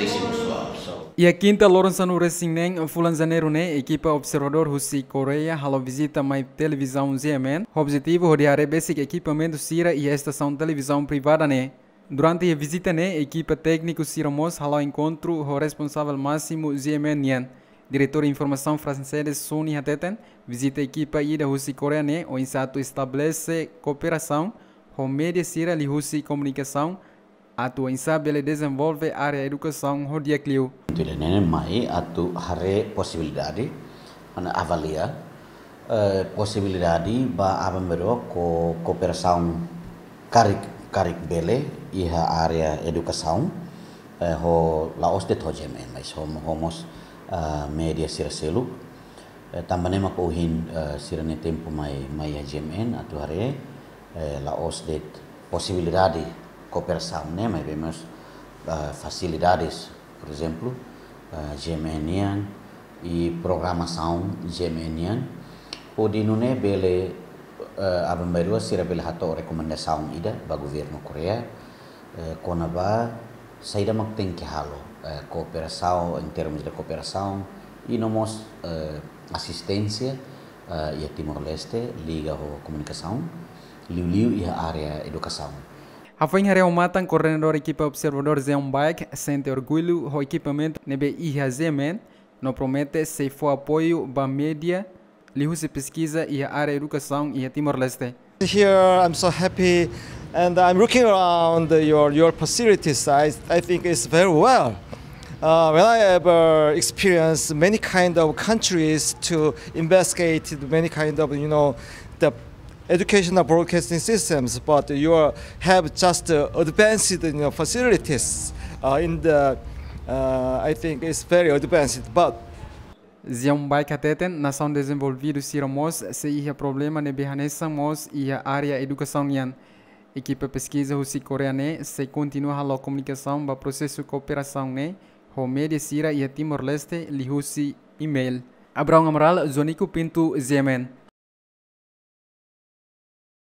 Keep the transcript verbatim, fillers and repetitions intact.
E a quinta Lourenço no Racing Fulan Janeiro né, equipa observador Russi Coreia, halo visita mais televisão Z M N. O objetivo é rodear basic equipamento Sira e a estação de televisão privada né. Durante a visita né, equipa técnico Sira Mos halo encontro o responsável máximo Z M N Nian. Diretor de informação francesa Sony Hateten visita a equipa ida Russi Coreia né, o insato estabelece cooperação com média Sira e Russi comunicação. Atu insabe ele desenvolve área educação rodia clio. Tidak nene mai atu hare possibilidade ana avalia uh, possibilidade ba abamero ko cooperação karik karik bele iha área educação uh, ho laos de tojemen mais homo homos uh, media siraselu uh, tambane makuhin uh, sirane tempo mai mai jemen atu hare uh, laos de possibilidade cooperação, né? Mas vemos uh, facilidades, por exemplo, uh, gemenian e programação gemenian. Pode não é bele uh, abambairua sira bele hato recomendação ida ba governo Coreia, uh, konaba saída mak tem que halo uh, cooperação em termos de cooperação e nomos uh, assistência uh, e Timor-Leste liga a comunicação, liu-liu e a área educação. Afin hari umatan coordenador equipa observador Zeon Bike sente orgulho o equipamento nebe I H Z M N no promete se for apoio ba mídia, lihusi pesquisa e a área educação e a Timor-Leste. Here I'm so happy and I'm looking around your your facilities. I I think it's very well. Uh, when I ever experienced many kind of countries to investigate many kind of you know the educational broadcasting systems, but you have just uh, advanced you know, facilities uh, in the, uh, I think it's very advanced, but Zion Bike Hateten, nação desenvolvido Siramos, se ia problema ne behanessamos e a área educação nian. Equipa pesquisa Russi Coreia se continua a comunicação ba processo de cooperação ne, ho média Sira e a Timor-Leste li Russi e-mail. Abraão Amaral, Zonico Pinto, Z M N.